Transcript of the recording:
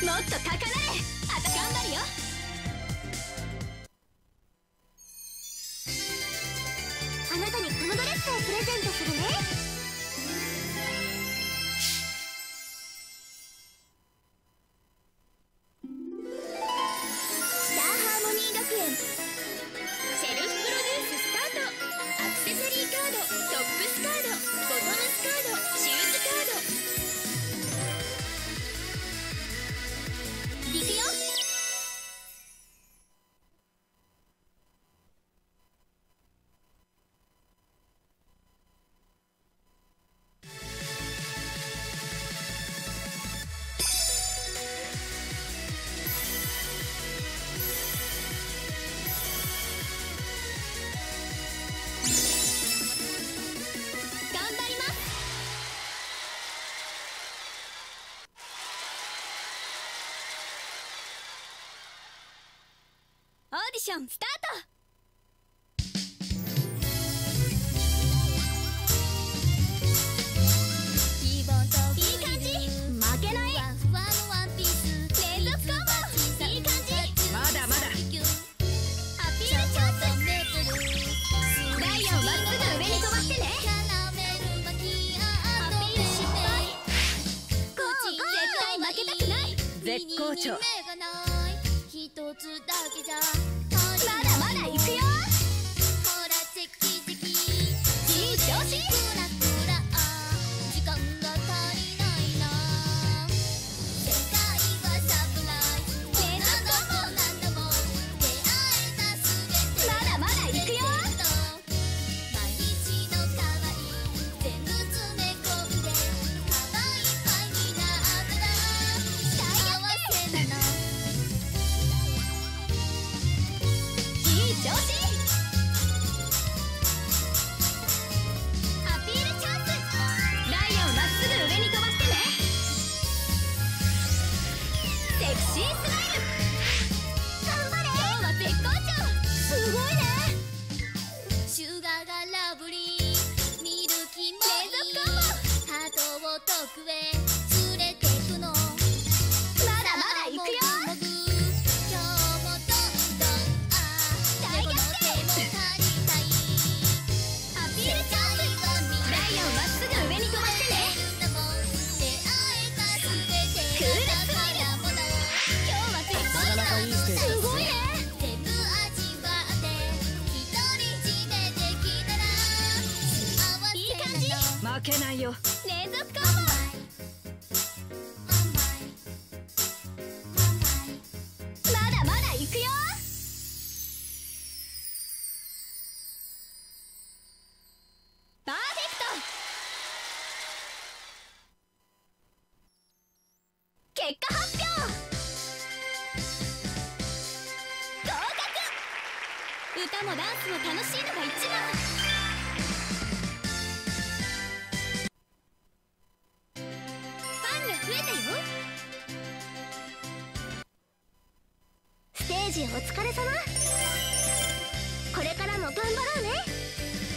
もっと高鳴れ。あと頑張るよ。あなたにこのドレスをプレゼントするね。スターハーモニー学園セルフプロデューススタート。アクセサリーカード、トップスカード、ボトムスカード、シューズカード。いくよ。頑張ります。オーディションスタート。いい感じ。負けない。連続コンボ。いい感じ。 まだまだ。 アピールチャンス。ライオンまっすぐ上に飛ばしてね。アピール失敗。ゴーゴー。絶対負けたくない。 絶好調。 まだまだ行くよ。いい調子。まだまだ行くよ。いい調子。アピールチャンス。ライオンまっすぐ上に飛ばしてね。セクシースマイル。頑張れ。今日は絶好調。すごいね。シュガーがラブリー、ミルキーもいい。連続コンボ。ハートを遠くへ連れてくの。まだまだ行くよ。今日もどんどん大逆転。アピールチャンス。ライオンまっすぐ上に飛ばしてね。クールスマイル。今日は絶好なかなかいいステージですね。 調。すごいね。いい感じ。 負けないよ。 連続コンボ。まだまだ行くよ。パーフェクト。結果発表。合格。歌もダンスも楽しいのが一番。ファンが増えたよ。ステージお疲れ様。これからも頑張ろうね。